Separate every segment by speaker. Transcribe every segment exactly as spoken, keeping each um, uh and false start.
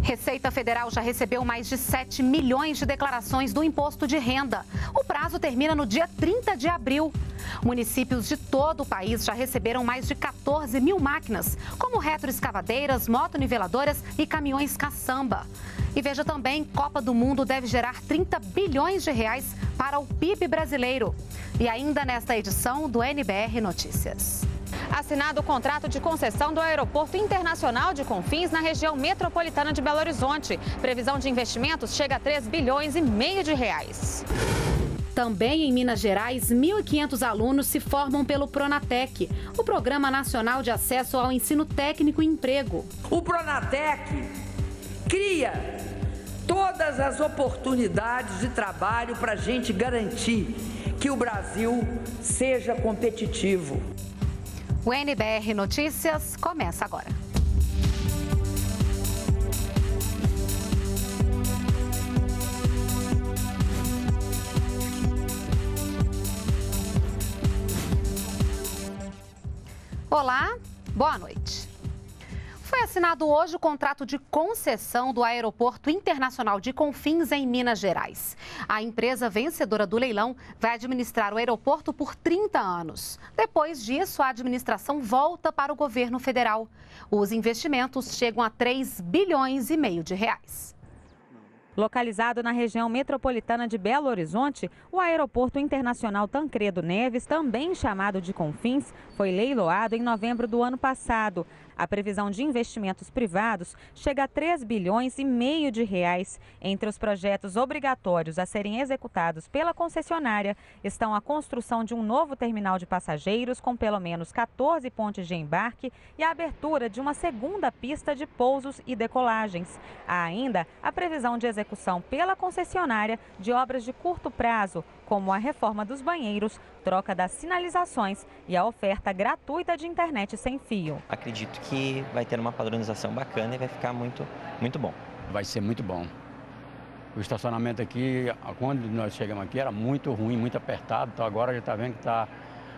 Speaker 1: Receita Federal já recebeu mais de sete milhões de declarações do imposto de renda. O prazo termina no dia trinta de abril. Municípios de todo o país já receberam mais de quatorze mil máquinas, como retroescavadeiras, motoniveladoras e caminhões caçamba. E veja também, Copa do Mundo deve gerar trinta bilhões de reais para o P I B brasileiro. E ainda nesta edição do N B R Notícias.
Speaker 2: Assinado o contrato de concessão do Aeroporto Internacional de Confins na região metropolitana de Belo Horizonte. Previsão de investimentos chega a três bilhões e meio de reais.
Speaker 1: Também em Minas Gerais, mil e quinhentos alunos se formam pelo Pronatec, o Programa Nacional de Acesso ao Ensino Técnico e Emprego.
Speaker 3: O Pronatec cria todas as oportunidades de trabalho para a gente garantir que o Brasil seja competitivo.
Speaker 1: O N B R Notícias começa agora. Olá, boa noite. Foi assinado hoje o contrato de concessão do Aeroporto Internacional de Confins, em Minas Gerais. A empresa vencedora do leilão vai administrar o aeroporto por trinta anos. Depois disso, a administração volta para o governo federal. Os investimentos chegam a três bilhões e meio de reais.
Speaker 2: Localizado na região metropolitana de Belo Horizonte, o Aeroporto Internacional Tancredo Neves, também chamado de Confins, foi leiloado em novembro do ano passado. A previsão de investimentos privados chega a três bilhões e meio de reais. Entre os projetos obrigatórios a serem executados pela concessionária estão a construção de um novo terminal de passageiros com pelo menos quatorze pontes de embarque e a abertura de uma segunda pista de pousos e decolagens. Há ainda a previsão de execução pela concessionária de obras de curto prazo, como a reforma dos banheiros, troca das sinalizações e a oferta gratuita de internet sem fio.
Speaker 4: Acredito que vai ter uma padronização bacana e vai ficar muito, muito bom.
Speaker 5: Vai ser muito bom. O estacionamento aqui, quando nós chegamos aqui, era muito ruim, muito apertado. Então agora já está vendo que tá,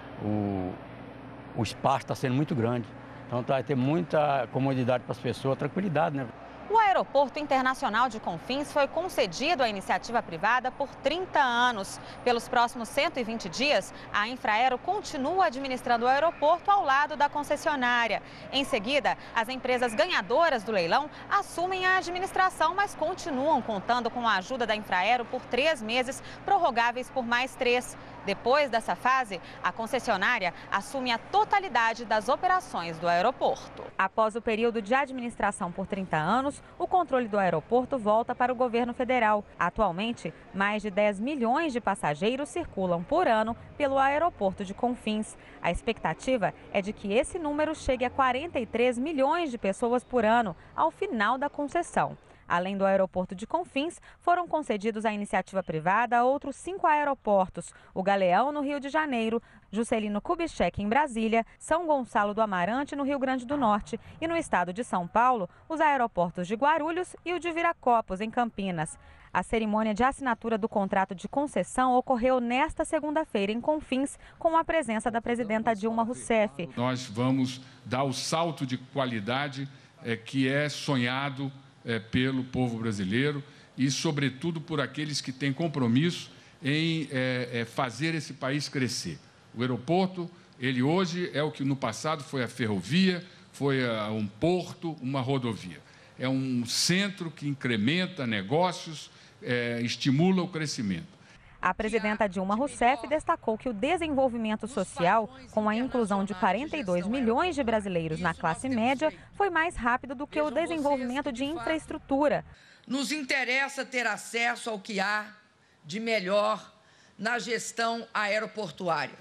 Speaker 5: o, o espaço está sendo muito grande. Então vai ter muita comodidade para as pessoas, tranquilidade, né?
Speaker 2: O Aeroporto Internacional de Confins foi concedido à iniciativa privada por trinta anos. Pelos próximos cento e vinte dias, a Infraero continua administrando o aeroporto ao lado da concessionária. Em seguida, as empresas ganhadoras do leilão assumem a administração, mas continuam contando com a ajuda da Infraero por três meses, prorrogáveis por mais três. Depois dessa fase, a concessionária assume a totalidade das operações do aeroporto. Após o período de administração por trinta anos, o controle do aeroporto volta para o governo federal. Atualmente, mais de dez milhões de passageiros circulam por ano pelo aeroporto de Confins. A expectativa é de que esse número chegue a quarenta e três milhões de pessoas por ano ao final da concessão. Além do aeroporto de Confins, foram concedidos à iniciativa privada outros cinco aeroportos: o Galeão, no Rio de Janeiro, Juscelino Kubitschek, em Brasília, São Gonçalo do Amarante, no Rio Grande do Norte, e no estado de São Paulo, os aeroportos de Guarulhos e o de Viracopos, em Campinas. A cerimônia de assinatura do contrato de concessão ocorreu nesta segunda-feira em Confins, com a presença da presidenta Dilma Rousseff.
Speaker 6: Nós vamos dar o salto de qualidade é, que é sonhado É, pelo povo brasileiro e, sobretudo, por aqueles que têm compromisso em é, é, fazer esse país crescer. O aeroporto, ele hoje é o que no passado foi a ferrovia, foi a, um porto, uma rodovia. É um centro que incrementa negócios, é, estimula o crescimento.
Speaker 2: A presidenta Dilma Rousseff destacou que o desenvolvimento social, com a inclusão de quarenta e dois milhões de brasileiros na classe média, foi mais rápido do que o desenvolvimento de infraestrutura.
Speaker 3: Nos interessa ter acesso ao que há de melhor na gestão aeroportuária.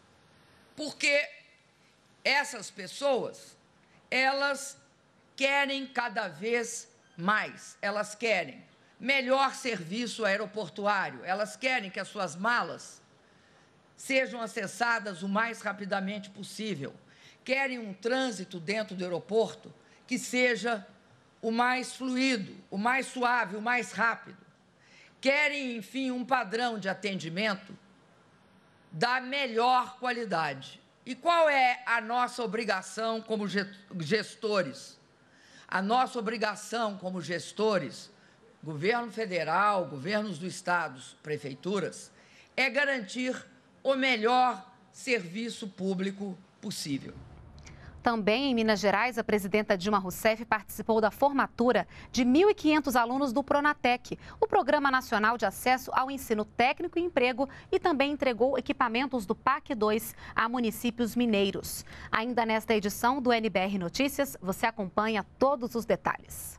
Speaker 3: Porque essas pessoas, elas querem cada vez mais, elas querem melhor serviço aeroportuário. Elas querem que as suas malas sejam acessadas o mais rapidamente possível. Querem um trânsito dentro do aeroporto que seja o mais fluido, o mais suave, o mais rápido. Querem, enfim, um padrão de atendimento da melhor qualidade. E qual é a nossa obrigação como gestores? A nossa obrigação como gestores, governo federal, governos do estado, prefeituras, é garantir o melhor serviço público possível.
Speaker 1: Também em Minas Gerais, a presidenta Dilma Rousseff participou da formatura de mil e quinhentos alunos do Pronatec, o Programa Nacional de Acesso ao Ensino Técnico e Emprego, e também entregou equipamentos do P A C dois a municípios mineiros. Ainda nesta edição do N B R Notícias, você acompanha todos os detalhes.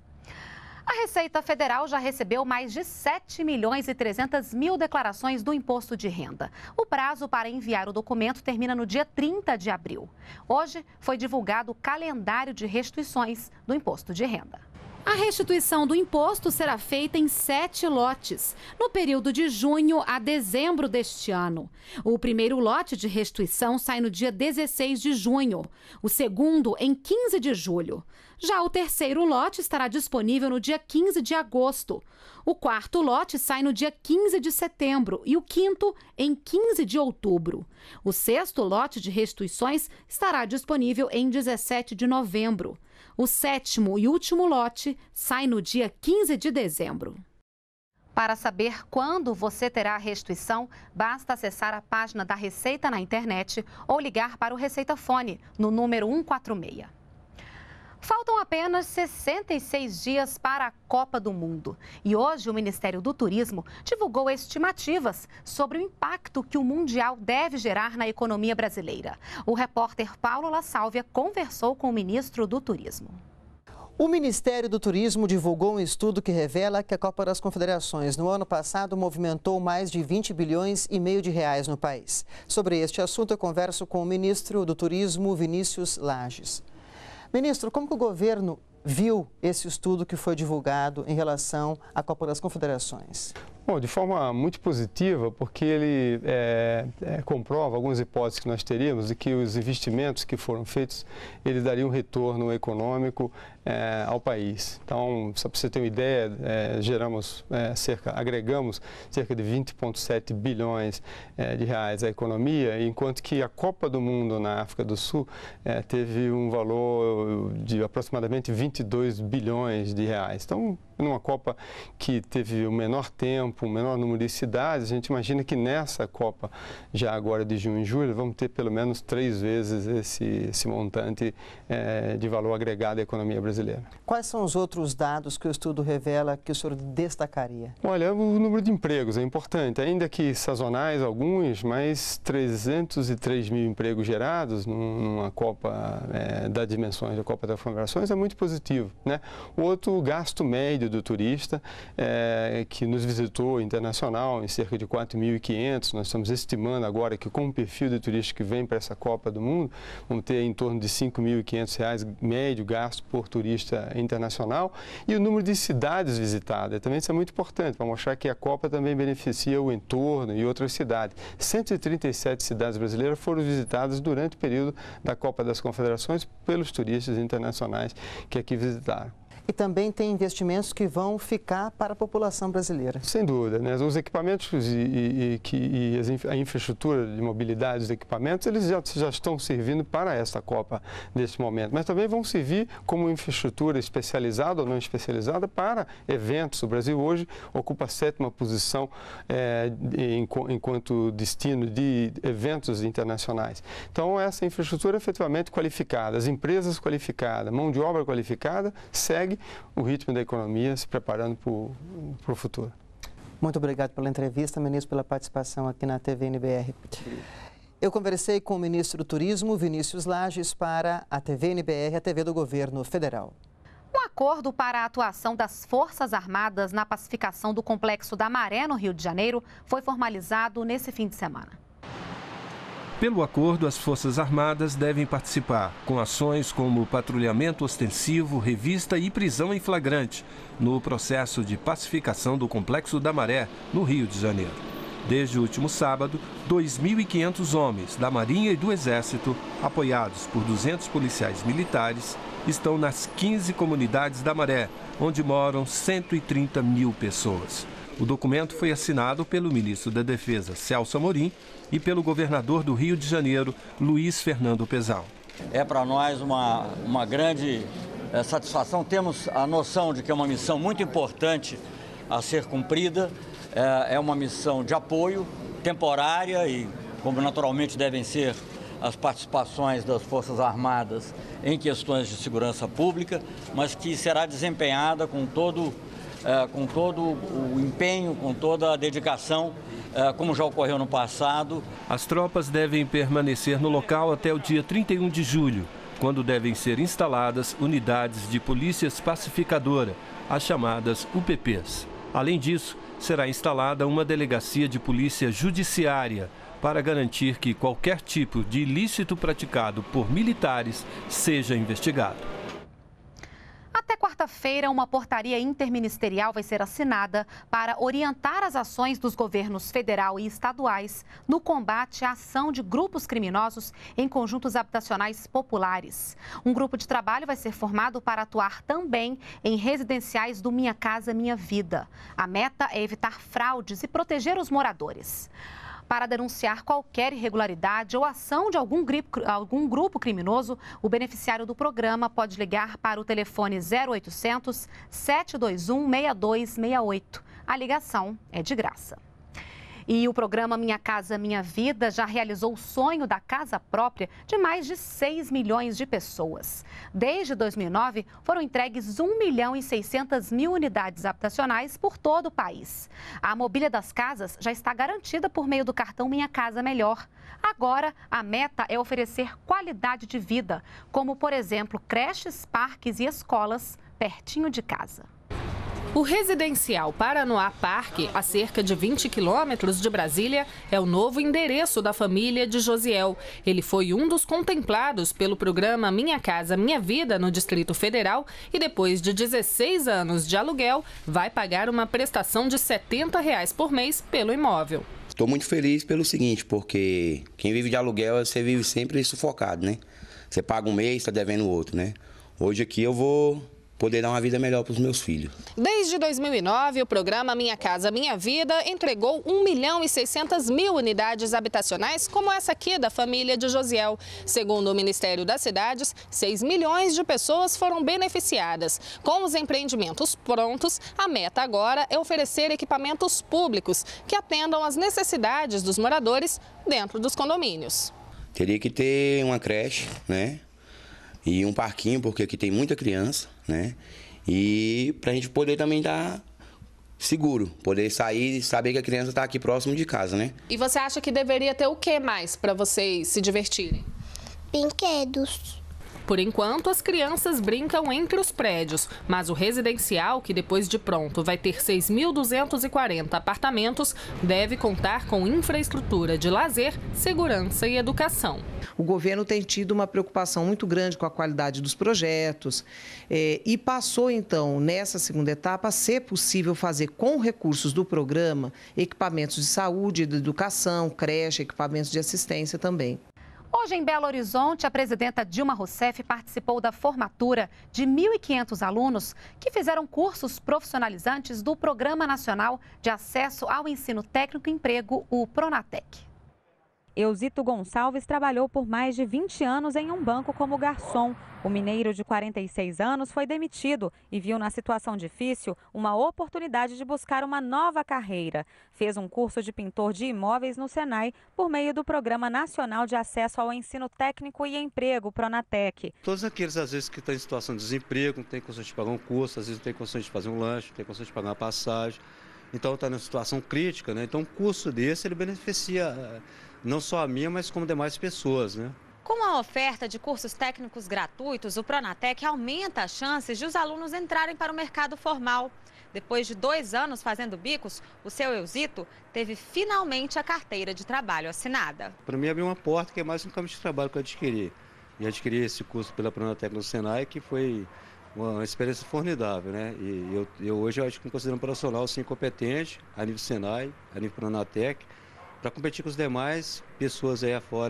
Speaker 1: A Receita Federal já recebeu mais de sete milhões e trezentas mil declarações do imposto de renda. O prazo para enviar o documento termina no dia trinta de abril. Hoje foi divulgado o calendário de restituições do imposto de renda. A restituição do imposto será feita em sete lotes, no período de junho a dezembro deste ano. O primeiro lote de restituição sai no dia dezesseis de junho, o segundo em quinze de julho. Já o terceiro lote estará disponível no dia quinze de agosto. O quarto lote sai no dia quinze de setembro e o quinto em quinze de outubro. O sexto lote de restituições estará disponível em dezessete de novembro. O sétimo e último lote sai no dia quinze de dezembro. Para saber quando você terá a restituição, basta acessar a página da Receita na internet ou ligar para o Receita Fone no número um quatro seis. Faltam apenas sessenta e seis dias para a Copa do Mundo. E hoje o Ministério do Turismo divulgou estimativas sobre o impacto que o Mundial deve gerar na economia brasileira. O repórter Paulo La Sálvia conversou com o ministro do Turismo.
Speaker 7: O Ministério do Turismo divulgou um estudo que revela que a Copa das Confederações no ano passado movimentou mais de vinte bilhões e meio de reais no país. Sobre este assunto eu converso com o ministro do Turismo, Vinícius Lages. Ministro, como que o governo viu esse estudo que foi divulgado em relação à Copa das Confederações?
Speaker 8: Bom, de forma muito positiva, porque ele é, é, comprova algumas hipóteses que nós teríamos de que os investimentos que foram feitos, ele daria um retorno econômico é, ao país. Então, só para você ter uma ideia, é, geramos é, cerca, agregamos cerca de vinte vírgula sete bilhões é, de reais à economia, enquanto que a Copa do Mundo na África do Sul é, teve um valor de aproximadamente vinte e dois bilhões de reais. Então, numa Copa que teve o menor tempo, o menor número de cidades, a gente imagina que nessa Copa, já agora de junho e julho, vamos ter pelo menos três vezes esse, esse montante é, de valor agregado à economia brasileira.
Speaker 7: Quais são os outros dados que o estudo revela que o senhor destacaria?
Speaker 8: Olha, o número de empregos é importante, ainda que sazonais alguns, mas trezentos e três mil empregos gerados numa Copa é, das dimensões da Copa das Confederações é muito positivo, né? O outro, gasto médio do turista, é, que nos visitou internacional em cerca de quatro mil e quinhentos. Nós estamos estimando agora que com o perfil de turista que vem para essa Copa do Mundo, vamos ter em torno de cinco mil e quinhentos reais médio gasto por turista internacional. E o número de cidades visitadas, também isso é muito importante, para mostrar que a Copa também beneficia o entorno e outras cidades. cento e trinta e sete cidades brasileiras foram visitadas durante o período da Copa das Confederações pelos turistas internacionais que aqui visitaram.
Speaker 7: E também tem investimentos que vão ficar para a população brasileira.
Speaker 8: Sem dúvida, né? Os equipamentos e, e, e, e as, a infraestrutura de mobilidade dos equipamentos, eles já, já estão servindo para essa Copa neste momento, mas também vão servir como infraestrutura especializada ou não especializada para eventos. O Brasil hoje ocupa a sétima posição é, em, enquanto destino de eventos internacionais. Então, essa infraestrutura é efetivamente qualificada, as empresas qualificadas, mão de obra qualificada, segue o ritmo da economia se preparando para o futuro.
Speaker 7: Muito obrigado pela entrevista, ministro, pela participação aqui na T V N B R. Eu conversei com o ministro do Turismo, Vinícius Lages, para a T V N B R, a T V do Governo Federal.
Speaker 1: Um acordo para a atuação das Forças Armadas na pacificação do Complexo da Maré, no Rio de Janeiro, foi formalizado nesse fim de semana.
Speaker 9: Pelo acordo, as Forças Armadas devem participar com ações como patrulhamento ostensivo, revista e prisão em flagrante no processo de pacificação do Complexo da Maré, no Rio de Janeiro. Desde o último sábado, dois mil e quinhentos homens da Marinha e do Exército, apoiados por duzentos policiais militares, estão nas quinze comunidades da Maré, onde moram cento e trinta mil pessoas. O documento foi assinado pelo ministro da Defesa, Celso Amorim, e pelo governador do Rio de Janeiro, Luiz Fernando Pezão.
Speaker 10: É para nós uma, uma grande é, satisfação. Temos a noção de que é uma missão muito importante a ser cumprida. É, é uma missão de apoio, temporária e, como naturalmente devem ser as participações das Forças Armadas em questões de segurança pública, mas que será desempenhada com todo, é, com todo o empenho, com toda a dedicação, é, como já ocorreu no passado.
Speaker 9: As tropas devem permanecer no local até o dia trinta e um de julho, quando devem ser instaladas unidades de polícias pacificadora, as chamadas U P Ps. Além disso, será instalada uma delegacia de polícia judiciária para garantir que qualquer tipo de ilícito praticado por militares seja investigado.
Speaker 1: Até quarta-feira, uma portaria interministerial vai ser assinada para orientar as ações dos governos federal e estaduais no combate à ação de grupos criminosos em conjuntos habitacionais populares. Um grupo de trabalho vai ser formado para atuar também em residenciais do Minha Casa Minha Vida. A meta é evitar fraudes e proteger os moradores. Para denunciar qualquer irregularidade ou ação de algum grupo, algum grupo criminoso, o beneficiário do programa pode ligar para o telefone zero oitocentos, sete dois um, seis dois seis oito. A ligação é de graça. E o programa Minha Casa Minha Vida já realizou o sonho da casa própria de mais de seis milhões de pessoas. Desde dois mil e nove, foram entregues um milhão e seiscentas mil unidades habitacionais por todo o país. A mobília das casas já está garantida por meio do cartão Minha Casa Melhor. Agora, a meta é oferecer qualidade de vida, como, por exemplo, creches, parques e escolas pertinho de casa.
Speaker 11: O residencial Paranoá Parque, a cerca de vinte quilômetros de Brasília, é o novo endereço da família de Josiel. Ele foi um dos contemplados pelo programa Minha Casa Minha Vida no Distrito Federal e depois de dezesseis anos de aluguel, vai pagar uma prestação de setenta reais por mês pelo imóvel.
Speaker 12: Estou muito feliz pelo seguinte, porque quem vive de aluguel, você vive sempre sufocado, né? Você paga um mês, está devendo o outro, né? Hoje aqui eu vou poder dar uma vida melhor para os meus filhos.
Speaker 11: Desde dois mil e nove, o programa Minha Casa Minha Vida entregou um milhão e seiscentas mil unidades habitacionais, como essa aqui da família de Josiel. Segundo o Ministério das Cidades, seis milhões de pessoas foram beneficiadas. Com os empreendimentos prontos, a meta agora é oferecer equipamentos públicos que atendam às necessidades dos moradores dentro dos condomínios.
Speaker 12: Teria que ter uma creche, né? E um parquinho, porque aqui tem muita criança, né? E para a gente poder também dar seguro, poder sair e saber que a criança está aqui próximo de casa, né?
Speaker 11: E você acha que deveria ter o que mais para vocês se divertirem?
Speaker 13: Brinquedos.
Speaker 11: Por enquanto, as crianças brincam entre os prédios, mas o residencial, que depois de pronto vai ter seis mil duzentos e quarenta apartamentos, deve contar com infraestrutura de lazer, segurança e educação.
Speaker 14: O governo tem tido uma preocupação muito grande com a qualidade dos projetos eh, e passou, então, nessa segunda etapa, a ser possível fazer com recursos do programa equipamentos de saúde, de educação, creche, equipamentos de assistência também.
Speaker 1: Hoje, em Belo Horizonte, a presidenta Dilma Rousseff participou da formatura de mil e quinhentos alunos que fizeram cursos profissionalizantes do Programa Nacional de Acesso ao Ensino Técnico e Emprego, o Pronatec.
Speaker 15: Eusito Gonçalves trabalhou por mais de vinte anos em um banco como garçom. O mineiro de quarenta e seis anos foi demitido e viu na situação difícil uma oportunidade de buscar uma nova carreira. Fez um curso de pintor de imóveis no Senai por meio do Programa Nacional de Acesso ao Ensino Técnico e Emprego, Pronatec.
Speaker 16: Todos aqueles, às vezes, que estão em situação de desemprego, não tem condições de pagar um curso, às vezes não tem condições de fazer um lanche, não tem condições de pagar uma passagem. Então está numa situação crítica, né? Então um curso desse ele beneficia não só a minha, mas como demais pessoas, né?
Speaker 2: Com a oferta de cursos técnicos gratuitos, o Pronatec aumenta as chances de os alunos entrarem para o mercado formal. Depois de dois anos fazendo bicos, o seu Eusito teve finalmente a carteira de trabalho assinada.
Speaker 16: Para mim abriu uma porta que é mais um caminho de trabalho que eu adquiri. E adquiri esse curso pela Pronatec no Senai, que foi uma experiência formidável, né? E eu, eu hoje eu acho que me considero um profissional sim, competente, a nível Senai, a nível Pronatec, para competir com os demais pessoas aí afora aí.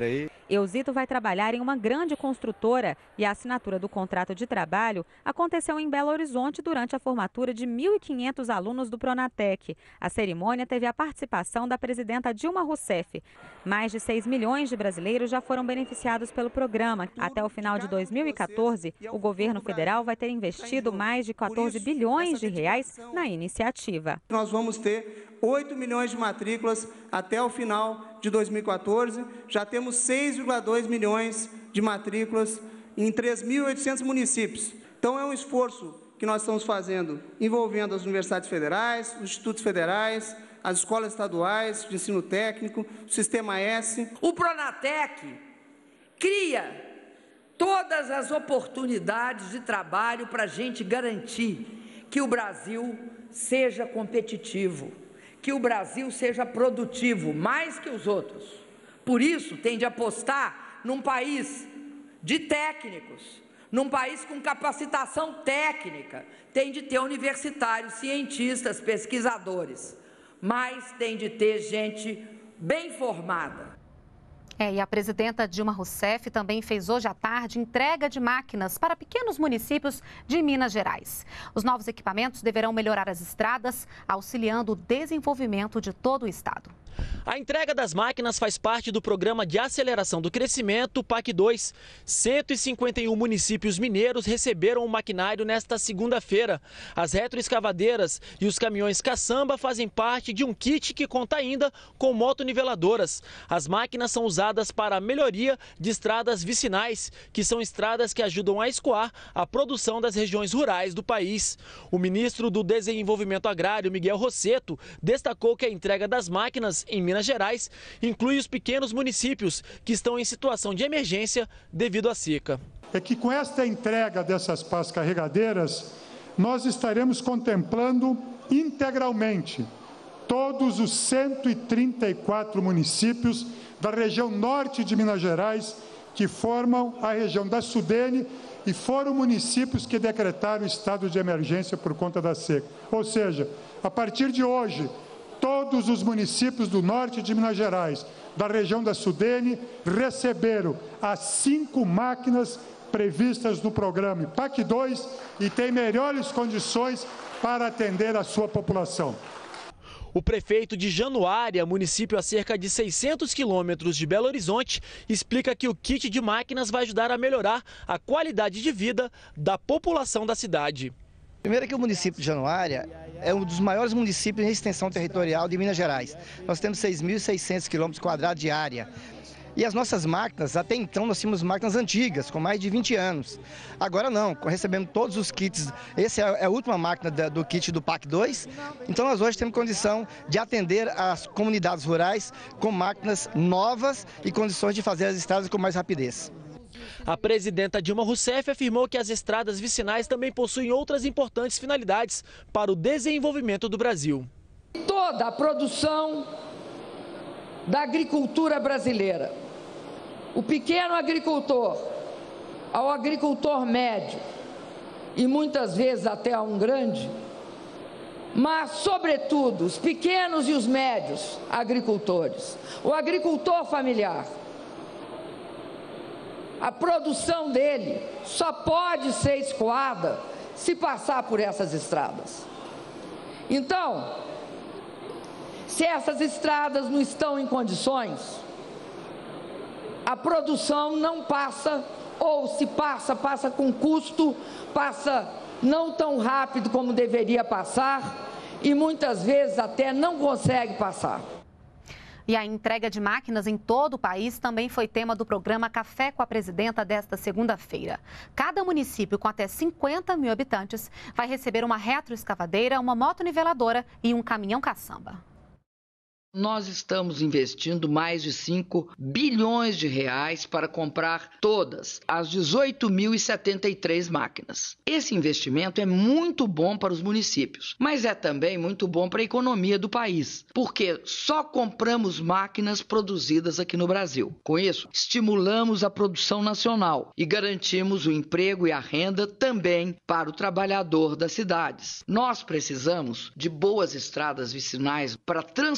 Speaker 15: Eusito vai trabalhar em uma grande construtora e a assinatura do contrato de trabalho aconteceu em Belo Horizonte durante a formatura de mil e quinhentos alunos do Pronatec. A cerimônia teve a participação da presidenta Dilma Rousseff. Mais de seis milhões de brasileiros já foram beneficiados pelo programa. Até o final de dois mil e quatorze, o governo federal vai ter investido mais de quatorze bilhões de reais na iniciativa.
Speaker 17: Nós vamos ter oito milhões de matrículas até o final de dois mil e quatorze. Já temos seis vírgula dois milhões de matrículas em três mil e oitocentos municípios. Então é um esforço que nós estamos fazendo envolvendo as universidades federais, os institutos federais, as escolas estaduais de ensino técnico, o Sistema S.
Speaker 3: O Pronatec cria todas as oportunidades de trabalho para a gente garantir que o Brasil seja competitivo, que o Brasil seja produtivo, mais que os outros. Por isso, tem de apostar num país de técnicos, num país com capacitação técnica, tem de ter universitários, cientistas, pesquisadores, mas tem de ter gente bem formada.
Speaker 1: É, e a presidenta Dilma Rousseff também fez hoje à tarde entrega de máquinas para pequenos municípios de Minas Gerais. Os novos equipamentos deverão melhorar as estradas, auxiliando o desenvolvimento de todo o estado.
Speaker 18: A entrega das máquinas faz parte do Programa de Aceleração do Crescimento, P A C dois. cento e cinquenta e um municípios mineiros receberam o maquinário nesta segunda-feira. As retroescavadeiras e os caminhões caçamba fazem parte de um kit que conta ainda com motoniveladoras. As máquinas são usadas para a melhoria de estradas vicinais, que são estradas que ajudam a escoar a produção das regiões rurais do país. O ministro do Desenvolvimento Agrário, Miguel Rossetto, destacou que a entrega das máquinas em Minas Gerais inclui os pequenos municípios que estão em situação de emergência devido à seca.
Speaker 19: É que com esta entrega dessas pás carregadeiras, nós estaremos contemplando integralmente todos os cento e trinta e quatro municípios da região norte de Minas Gerais, que formam a região da Sudene e foram municípios que decretaram estado de emergência por conta da seca. Ou seja, a partir de hoje, todos os municípios do norte de Minas Gerais, da região da Sudene, receberam as cinco máquinas previstas no programa P A C dois e têm melhores condições para atender a sua população.
Speaker 18: O prefeito de Januária, município a cerca de seiscentos quilômetros de Belo Horizonte, explica que o kit de máquinas vai ajudar a melhorar a qualidade de vida da população da cidade.
Speaker 20: Primeiro que o município de Januária é um dos maiores municípios em extensão territorial de Minas Gerais. Nós temos seis mil e seiscentos quilômetros quadrados de área. E as nossas máquinas, até então nós tínhamos máquinas antigas, com mais de vinte anos. Agora não, recebendo todos os kits, essa é a última máquina do kit do P A C dois, então nós hoje temos condição de atender as comunidades rurais com máquinas novas e condições de fazer as estradas com mais rapidez.
Speaker 18: A presidenta Dilma Rousseff afirmou que as estradas vicinais também possuem outras importantes finalidades para o desenvolvimento do Brasil.
Speaker 3: Toda a produção da agricultura brasileira, o pequeno agricultor, ao agricultor médio e muitas vezes até a um grande, mas, sobretudo, os pequenos e os médios agricultores, o agricultor familiar. A produção dele só pode ser escoada se passar por essas estradas. Então, se essas estradas não estão em condições, a produção não passa, ou se passa, passa com custo, passa não tão rápido como deveria passar e muitas vezes até não consegue passar.
Speaker 1: E a entrega de máquinas em todo o país também foi tema do programa Café com a Presidenta desta segunda-feira. Cada município com até cinquenta mil habitantes vai receber uma retroescavadeira, uma motoniveladora e um caminhão caçamba.
Speaker 21: Nós estamos investindo mais de cinco bilhões de reais para comprar todas as dezoito mil e setenta e três máquinas. Esse investimento é muito bom para os municípios, mas é também muito bom para a economia do país, porque só compramos máquinas produzidas aqui no Brasil. Com isso, estimulamos a produção nacional e garantimos o emprego e a renda também para o trabalhador das cidades. Nós precisamos de boas estradas vicinais para transportar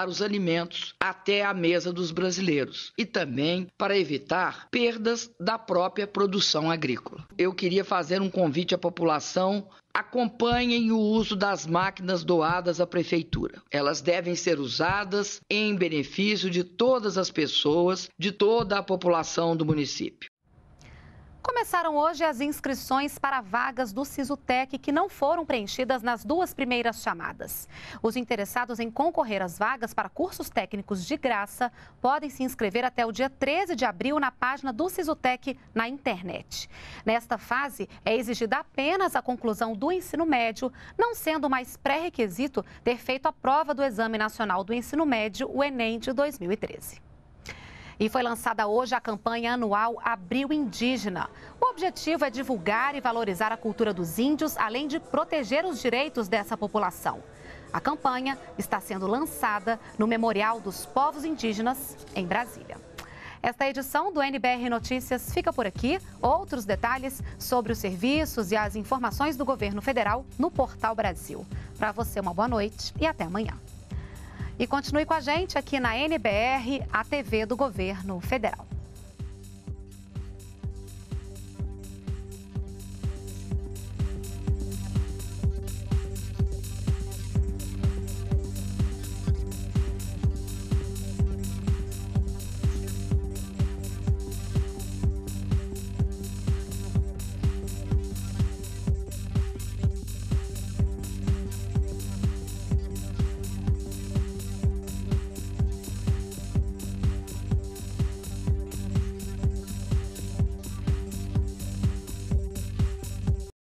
Speaker 21: levar os alimentos até a mesa dos brasileiros e também para evitar perdas da própria produção agrícola. Eu queria fazer um convite à população: acompanhem o uso das máquinas doadas à prefeitura. Elas devem ser usadas em benefício de todas as pessoas, de toda a população do município.
Speaker 1: Começaram hoje as inscrições para vagas do Sisutec que não foram preenchidas nas duas primeiras chamadas. Os interessados em concorrer às vagas para cursos técnicos de graça podem se inscrever até o dia treze de abril na página do Sisutec na internet. Nesta fase, é exigida apenas a conclusão do ensino médio, não sendo mais pré-requisito ter feito a prova do Exame Nacional do Ensino Médio, o Enem, de dois mil e treze. E foi lançada hoje a campanha anual Abril Indígena. O objetivo é divulgar e valorizar a cultura dos índios, além de proteger os direitos dessa população. A campanha está sendo lançada no Memorial dos Povos Indígenas, em Brasília. Esta edição do N B R Notícias fica por aqui. Outros detalhes sobre os serviços e as informações do governo federal no Portal Brasil. Para você, uma boa noite e até amanhã. E continue com a gente aqui na N B R, a T V do Governo Federal.